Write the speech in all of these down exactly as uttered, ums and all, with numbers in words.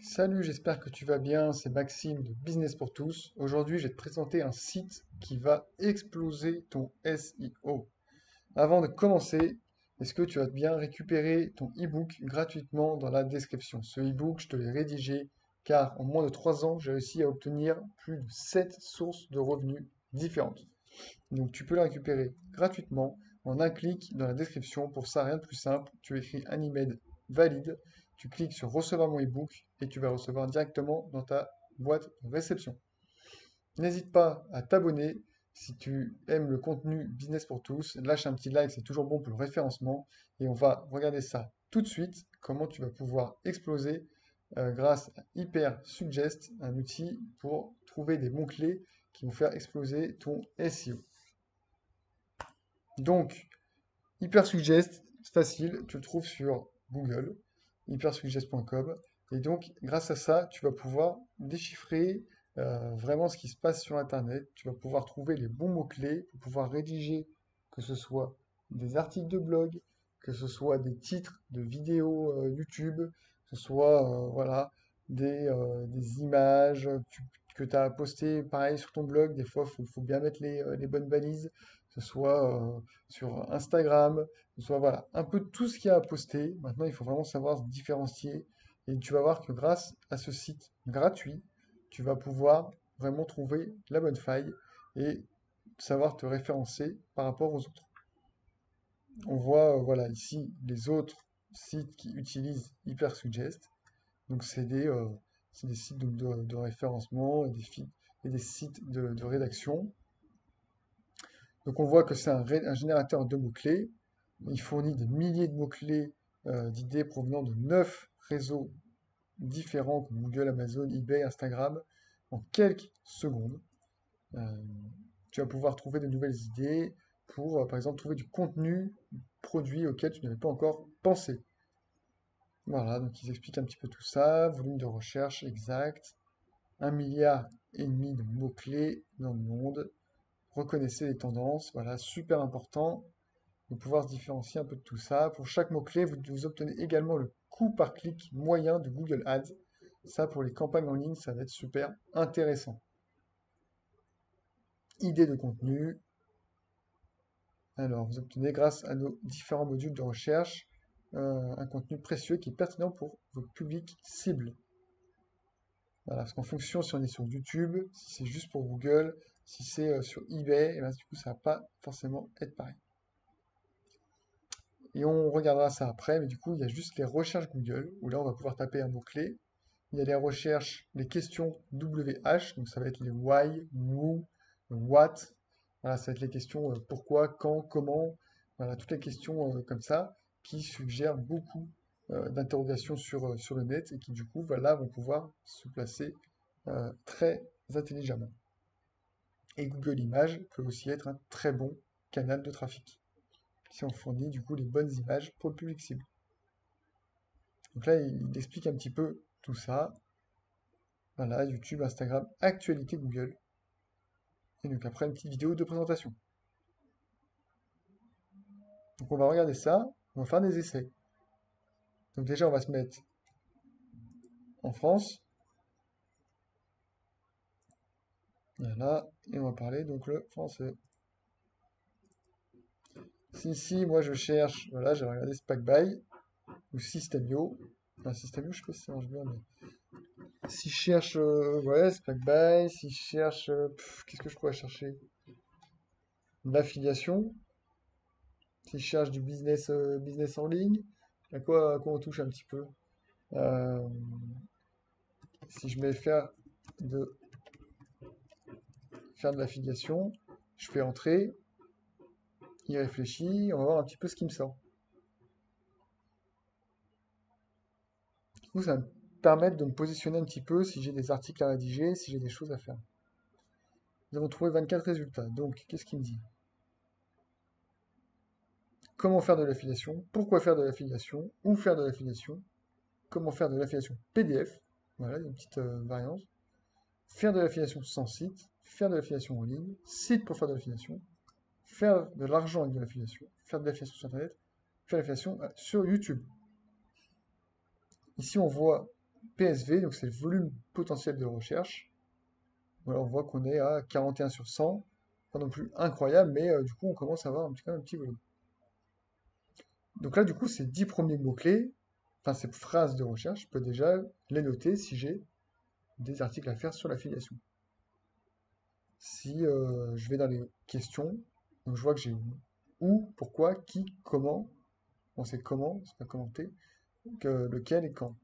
Salut, j'espère que tu vas bien, c'est Maxime de Business pour tous. Aujourd'hui, je vais te présenter un site qui va exploser ton S E O. Avant de commencer, est-ce que tu vas bien récupérer ton e-book gratuitement dans la description? Ce e-book, je te l'ai rédigé car en moins de trois ans, j'ai réussi à obtenir plus de sept sources de revenus différentes. Donc tu peux le récupérer gratuitement en un clic dans la description. Pour ça, rien de plus simple. Tu écris un email valide, tu cliques sur recevoir mon ebook et tu vas recevoir directement dans ta boîte de réception. N'hésite pas à t'abonner si tu aimes le contenu Business pour tous. Lâche un petit like, c'est toujours bon pour le référencement. Et on va regarder ça tout de suite, comment tu vas pouvoir exploser euh, grâce à Hyper Suggest, un outil pour trouver des mots-clés qui vont faire exploser ton S E O. Donc, Hypersuggest, c'est facile, tu le trouves sur Google, hypersuggest point com. Et donc, grâce à ça, tu vas pouvoir déchiffrer euh, vraiment ce qui se passe sur Internet. Tu vas pouvoir trouver les bons mots-clés pour pouvoir rédiger, que ce soit des articles de blog, que ce soit des titres de vidéos euh, YouTube, que ce soit euh, voilà, des, euh, des images tu- que tu as postées pareil sur ton blog. Des fois, il faut, faut bien mettre les, euh, les bonnes balises, que ce soit euh, sur Instagram, que ce soit voilà, un peu tout ce qu'il y a à poster. Maintenant, il faut vraiment savoir se différencier. Et tu vas voir que grâce à ce site gratuit, tu vas pouvoir vraiment trouver la bonne faille et savoir te référencer par rapport aux autres. On voit euh, voilà ici les autres sites qui utilisent Hypersuggest. Donc c'est des, euh, c'est des sites donc, de, de référencement et des, fi- et des sites de, de rédaction. Donc on voit que c'est un, ré- un générateur de mots-clés. Il fournit des milliers de mots-clés euh, d'idées provenant de neuf réseaux différents comme Google, Amazon, eBay, Instagram en quelques secondes. Euh, Tu vas pouvoir trouver de nouvelles idées pour, euh, par exemple, trouver du contenu produit auquel tu n'avais pas encore pensé. Voilà, donc ils expliquent un petit peu tout ça, volume de recherche exact, un milliard et demi de mots-clés dans le monde, reconnaissez les tendances, voilà, super important de pouvoir se différencier un peu de tout ça. Pour chaque mot-clé, vous, vous obtenez également le coût par clic moyen de Google Ads. Ça, pour les campagnes en ligne, ça va être super intéressant. Idée de contenu. Alors, vous obtenez grâce à nos différents modules de recherche euh, un contenu précieux qui est pertinent pour vos publics cibles. Voilà, parce qu'en fonction si on est sur YouTube, si c'est juste pour Google, si c'est euh, sur eBay, et ben, du coup, ça va pas forcément être pareil. Et on regardera ça après, mais du coup, il y a juste les recherches Google, où là, on va pouvoir taper un mot-clé. Il y a les recherches, les questions W H, donc ça va être les why, who, what. Voilà, ça va être les questions euh, pourquoi, quand, comment. Voilà, toutes les questions euh, comme ça qui suggèrent beaucoup euh, d'interrogations sur, euh, sur le net et qui, du coup, voilà, vont pouvoir se placer euh, très intelligemment. Et Google Images peut aussi être un très bon canal de trafic si on fournit du coup les bonnes images pour le public cible. Donc là, il, il explique un petit peu tout ça. Voilà, YouTube, Instagram, actualité Google. Et donc après, une petite vidéo de présentation. Donc on va regarder ça, on va faire des essais. Donc déjà, on va se mettre en France. Voilà, et on va parler donc le français. Si ici, moi je cherche, voilà, j'ai regardé SpackBuy ou Systemio. Enfin, Systemio, je sais pas si ça marche bien, mais si je cherche, euh, ouais, SpackBuy, si je cherche, euh, pff, qu'est-ce que je pourrais chercher? L'affiliation. Si je cherche du business, euh, business en ligne, à quoi, à quoi on touche un petit peu? Euh, Si je mets faire de, faire de l'affiliation, je fais entrer, il réfléchit, on va voir un petit peu ce qui me sort. Du coup, ça va me permettre de me positionner un petit peu si j'ai des articles à rédiger, si j'ai des choses à faire. Nous avons trouvé vingt-quatre résultats. Donc, qu'est-ce qu'il me dit? Comment faire de l'affiliation? Pourquoi faire de l'affiliation? Où faire de l'affiliation? Comment faire de l'affiliation P D F? Voilà, il y a une petite euh, variance. Faire de l'affiliation sans site, faire de l'affiliation en ligne, site pour faire de l'affiliation, faire de l'argent avec de l'affiliation, faire de l'affiliation sur Internet, faire de l'affiliation euh, sur YouTube. Ici, on voit P S V, donc c'est le volume potentiel de recherche. Voilà, on voit qu'on est à quarante et un sur cent, pas non plus incroyable, mais euh, du coup on commence à avoir un petit, quand même un petit volume. Donc là, du coup, ces dix premiers mots-clés, enfin ces phrases de recherche, je peux déjà les noter si j'ai des articles à faire sur l'affiliation. Si euh, je vais dans les questions, donc je vois que j'ai où, pourquoi, qui, comment. Bon, c'est comment, c'est pas commenté, que, lequel et quand.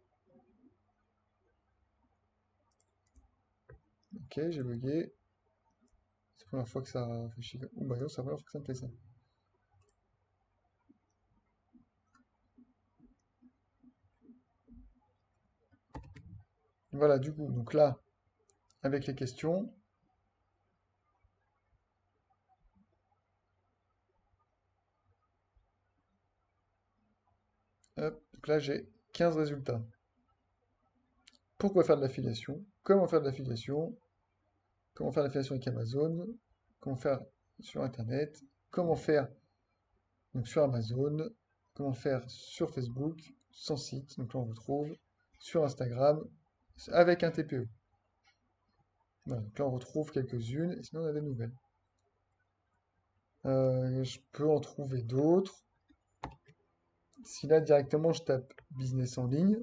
Ok, j'ai bugué. C'est la première fois que ça fait chier. Ou bah non, c'est la première fois que ça me fait ça. Voilà, du coup, donc là, avec les questions, hop, donc là j'ai quinze résultats. Pourquoi faire de l'affiliation? Comment faire de l'affiliation? Comment faire de l'affiliation avec Amazon? Comment faire sur Internet? Comment faire donc sur Amazon? Comment faire sur Facebook? Sans site, donc là on retrouve sur Instagram avec un T P E. Voilà, donc là on retrouve quelques-unes et sinon on a des nouvelles. Euh, je peux en trouver d'autres. Si là directement je tape business en ligne,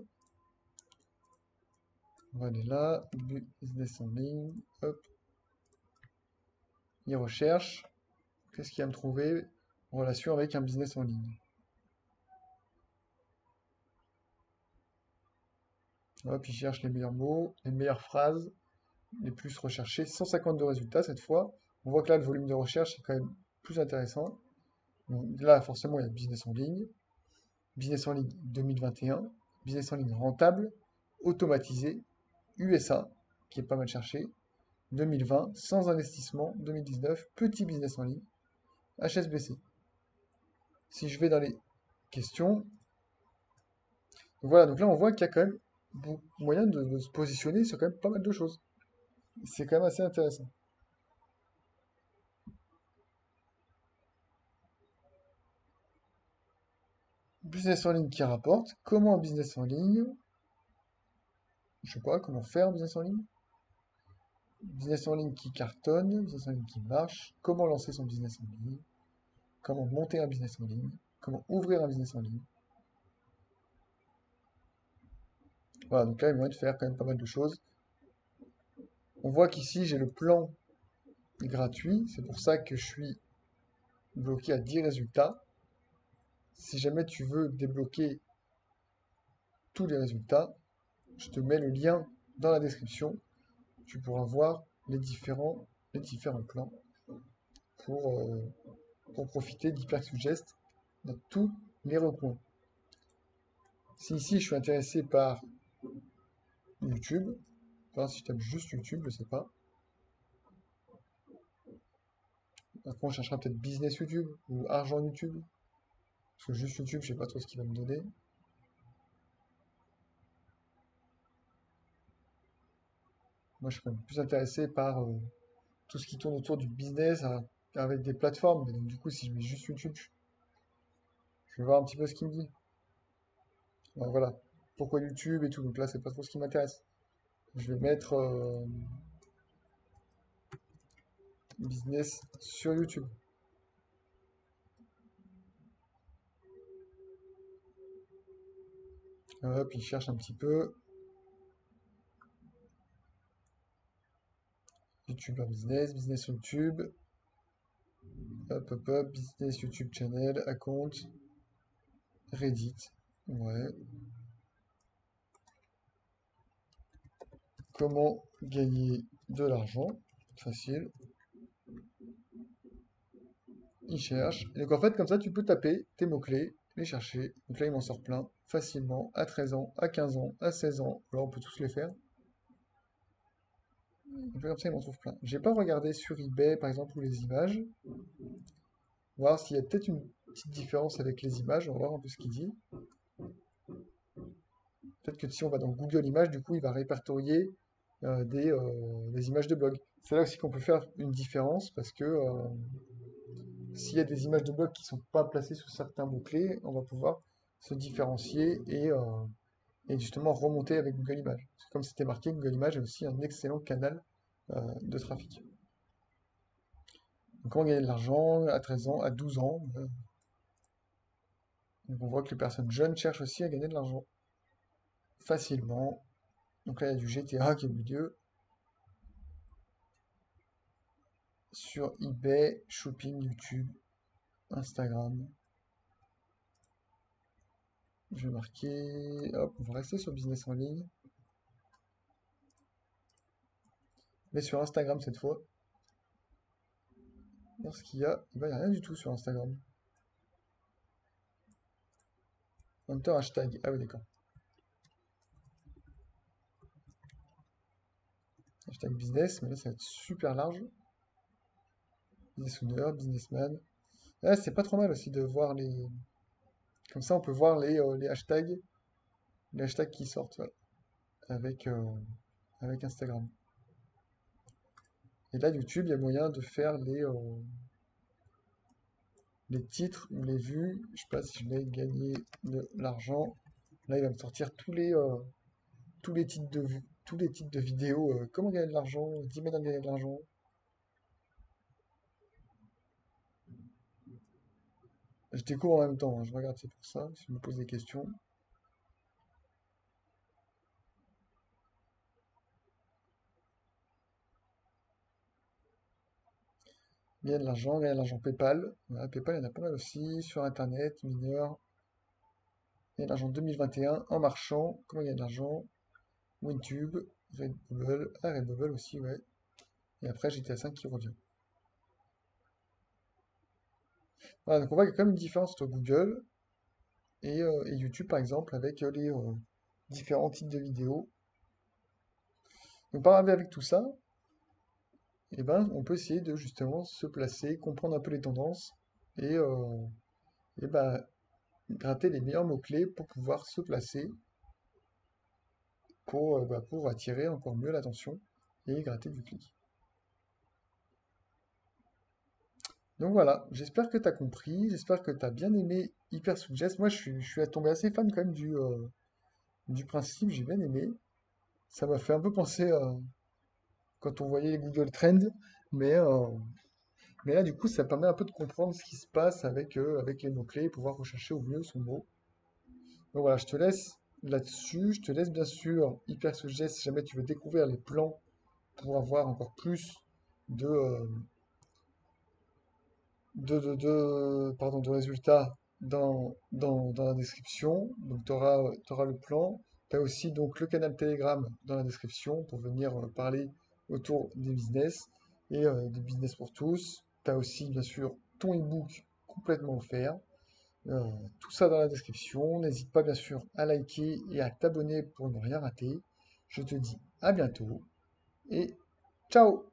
on va aller là, business en ligne, hop, il recherche. Qu'est-ce qu'il va me trouver en relation avec un business en ligne? Hop, il cherche les meilleurs mots, les meilleures phrases, les plus recherchés. cent cinquante-deux résultats cette fois. On voit que là, le volume de recherche est quand même plus intéressant. Donc là, forcément, il y a business en ligne, business en ligne deux mille vingt et un, business en ligne rentable, automatisé, U S A, qui est pas mal cherché, deux mille vingt, sans investissement, deux mille dix-neuf, petit business en ligne, H S B C. Si je vais dans les questions, donc voilà, donc là on voit qu'il y a quand même beaucoup moyen de, de se positionner sur quand même pas mal de choses. C'est quand même assez intéressant. Business en ligne qui rapporte. Comment un business en ligne? Je sais pas, comment faire un business en ligne? Business en ligne qui cartonne, business en ligne qui marche. Comment lancer son business en ligne? Comment monter un business en ligne? Comment ouvrir un business en ligne? Voilà, donc là, il y a moyen de faire quand même pas mal de choses. On voit qu'ici, j'ai le plan gratuit. C'est pour ça que je suis bloqué à dix résultats. Si jamais tu veux débloquer tous les résultats, je te mets le lien dans la description. Tu pourras voir les différents, les différents plans pour, euh, pour profiter d'Hypersuggest dans tous les recoins. Si ici je suis intéressé par YouTube, enfin, si je tape juste YouTube, je sais pas. Après on cherchera peut-être business YouTube ou argent YouTube. Parce que juste YouTube, je sais pas trop ce qu'il va me donner. Moi je suis quand même plus intéressé par euh, tout ce qui tourne autour du business euh, avec des plateformes. Mais donc du coup si je mets juste YouTube, je vais voir un petit peu ce qu'il me dit. Ouais, voilà. Pourquoi YouTube et tout. Donc là, c'est pas trop ce qui m'intéresse. Je vais mettre euh, business sur YouTube. Hop, il cherche un petit peu. YouTuber business, business YouTube. Hop, hop, hop. Business YouTube channel, account. Reddit. Ouais. Comment gagner de l'argent? Facile. Il cherche. Et donc en fait, comme ça, tu peux taper tes mots-clés, les chercher. Donc là, il m'en sort plein, facilement, à treize ans, à quinze ans, à seize ans. Là, on peut tous les faire. Donc là, comme ça, il m'en trouve plein. J'ai pas regardé sur eBay, par exemple, ou les images. Voir s'il y a peut-être une petite différence avec les images. On va voir un peu ce qu'il dit. Peut-être que si on va dans Google Images, du coup, il va répertorier euh, des, euh, des images de blog. C'est là aussi qu'on peut faire une différence parce que euh, s'il y a des images de blog qui ne sont pas placées sous certains mots-clés, on va pouvoir se différencier et, euh, et justement remonter avec Google Images. Comme c'était marqué, Google Images est aussi un excellent canal euh, de trafic. Donc, comment gagner de l'argent à treize ans, à douze ans. euh, Donc, on voit que les personnes jeunes cherchent aussi à gagner de l'argent facilement. Donc là, il y a du G T A qui est au milieu. Sur eBay, Shopping, YouTube, Instagram. Je vais marquer. Hop, on va rester sur business en ligne. Mais sur Instagram cette fois. Voir ce qu'il y a. Il n'y a rien du tout sur Instagram. Hunter hashtag. Ah oui, d'accord. Hashtag business, mais là, ça va être super large. Business owner, businessman. Ah, c'est pas trop mal aussi de voir les. Comme ça, on peut voir les, euh, les hashtags. Les hashtags qui sortent ouais, avec, euh, avec Instagram. Et là, YouTube, il y a moyen de faire les, euh, les titres ou les vues. Je sais pas si je vais gagner de l'argent. Là, il va me sortir tous les, euh, tous les titres de vues, tous les titres de vidéos. euh, comment gagner de l'argent, dix manières de gagner de l'argent. Je découvre en même temps, hein, je regarde, c'est pour ça, si je me pose des questions. Gagner de l'argent, gagner de l'argent PayPal. Voilà, PayPal, il y en a pas mal aussi. Sur Internet, mineur. Gagner de l'argent deux mille vingt et un en marchant. Comment gagner de l'argent? WinTube, Redbubble. Ah, Redbubble aussi, ouais. Et après, G T A cinq qui revient. Voilà, donc on voit qu'il y a quand même une différence entre Google et, euh, et YouTube, par exemple, avec euh, les euh, différents types de vidéos. Donc, par exemple, avec tout ça, eh ben, on peut essayer de justement se placer, comprendre un peu les tendances et, euh, et ben, gratter les meilleurs mots-clés pour pouvoir se placer, pour, euh, bah, pour attirer encore mieux l'attention et gratter du clic. Donc voilà, j'espère que tu as compris, j'espère que tu as bien aimé Hypersuggest. Moi, je suis, je suis tombé assez fan quand même du, euh, du principe, j'ai bien aimé. Ça m'a fait un peu penser euh, quand on voyait les Google Trends, mais, euh, mais là, du coup, ça permet un peu de comprendre ce qui se passe avec, euh, avec les mots-clés et pouvoir rechercher au mieux son mot. Donc voilà, je te laisse là-dessus. Je te laisse bien sûr Hypersuggest si jamais tu veux découvrir les plans pour avoir encore plus de, euh, de, de, de- pardon, de résultats dans, dans, dans la description. Donc tu auras, le plan. Tu as aussi donc le canal Telegram dans la description pour venir euh, parler autour des business et euh, des business pour tous. Tu as aussi bien sûr ton ebook complètement offert. Euh, tout ça dans la description. N'hésite pas bien sûr à liker et à t'abonner pour ne rien rater. Je te dis à bientôt et ciao!